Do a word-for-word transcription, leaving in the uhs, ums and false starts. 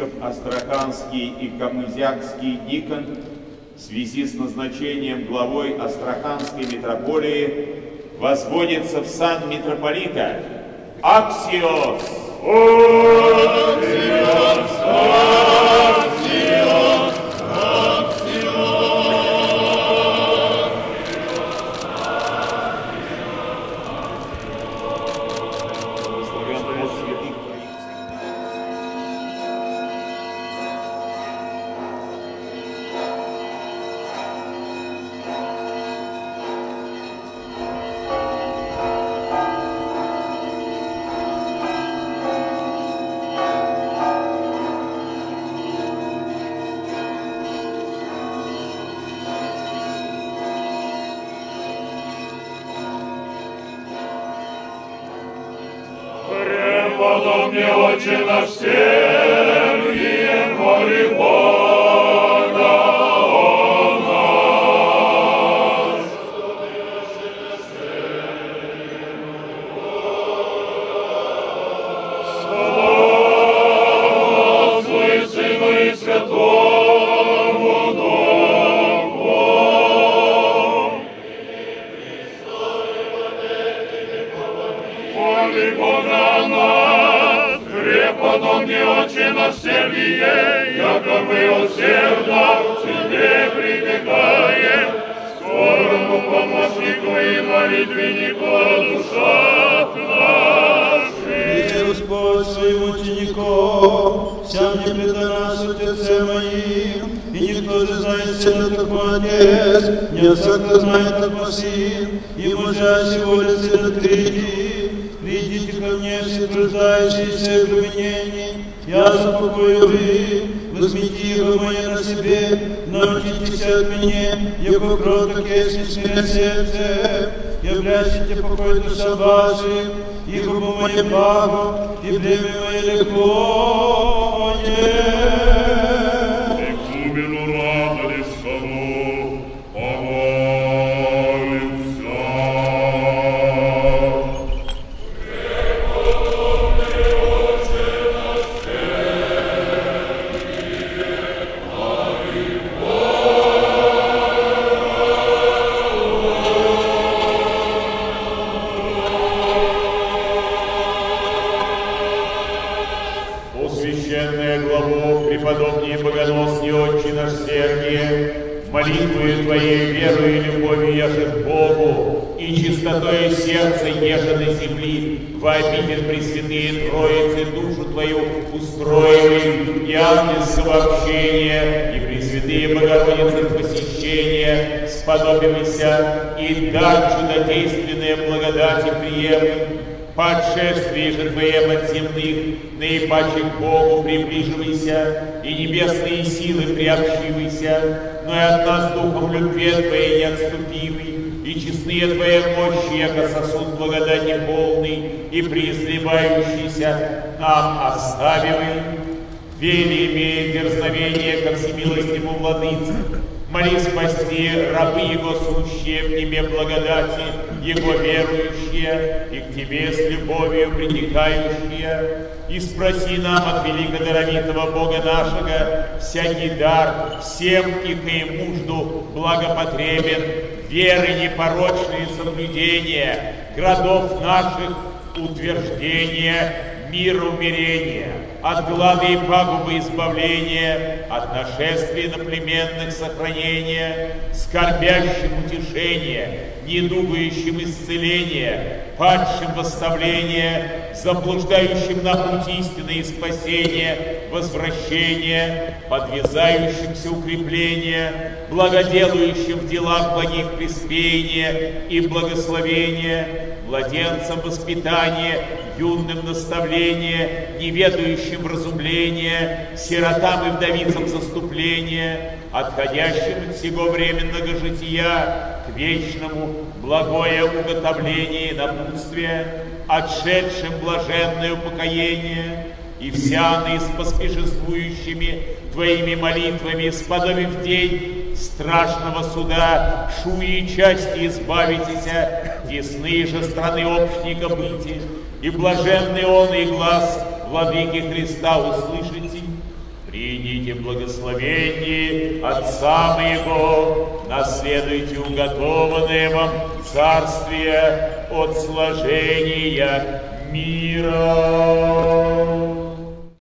епископ Астраханский и Камызякский Никон в связи с назначением главой Астраханской митрополии возводится в сан митрополита. Аксиос! Аксиос! Аксиос! Преподобный Отче наш Сергий, моли Бога о нас. Слава Отцу и Сыну и Святому Духу. Моли Бога о нас, преподобный Отче наш Сергий, яко мы усердно к Тебе прибегаем, скорому помощнику и молитвеннику о душах наших. Иди, Господь, своим учеником, всем не предай нас, Отце моим, и никто же знает Сына, только Отец, не Отца, кто знает, только Сын, и мужа воля Сына Третий. Придите ко мне, все труждающиеся и обремененные, я запокою вы, возьмите его мое на себе, научитесь от меня, яко кроток есть и смирен сердце, являющите покой душа вашим, и губу мое благо, и бремя мое легкое. Экумену радость саму, помолимся. Преподобнее богоносный Отче наш Сергий, молитвою Твоей, верою и любовью яше к Богу, и чистотою сердца еже на земли, во обитель Пресвятые Троицы душу Твою устроили, и ангельского общения, и Пресвятые Богородицы посещения, сподобимся, и дар чудодейственной благодати приемлем. По отшествии же Твоем от земных, наипаче к Богу приближивайся, и небесные силы приобщивайся, но и от нас духом любви Твоей не отступивай, и честные Твоя мощи, яко сосуд благодати полный, и преизливающийся нам оставивай. Вели, имея дерзновение ко всемилостивому Владыце, моли спасти рабы Его сущие в Тебе благодати, Его верующие, и к Тебе с любовью притекающие, и спроси нам от великодаровитого Бога нашего всякий дар, всем и каемужду благопотребен, веры непорочные соблюдения, городов наших утверждения, мира умирения, от глады и пагубы избавления, от нашествий иноплеменных сохранения, скорбящим утешения, недугающим исцеления, падшим восставления, заблуждающим на путь истины и спасения, возвращения, подвязающимся укрепления, благоделающим в делах благих приспеяния и благословения, младенцам воспитания, юным наставления, неведающим вразумления, сиротам и вдовицам заступления, отходящим от всего временного жития к вечному благое уготовление и напутствие, отшедшим блаженное упокоение, и всяны с поспешествующими Твоими молитвами, сподобив день страшного суда, шуи и части избавитеся, тесные же страны общника быти, и блаженный он и глаз Владыки Христа услышите, Придите благословение Отца моего, наследуйте уготованное вам царствие от сложения мира.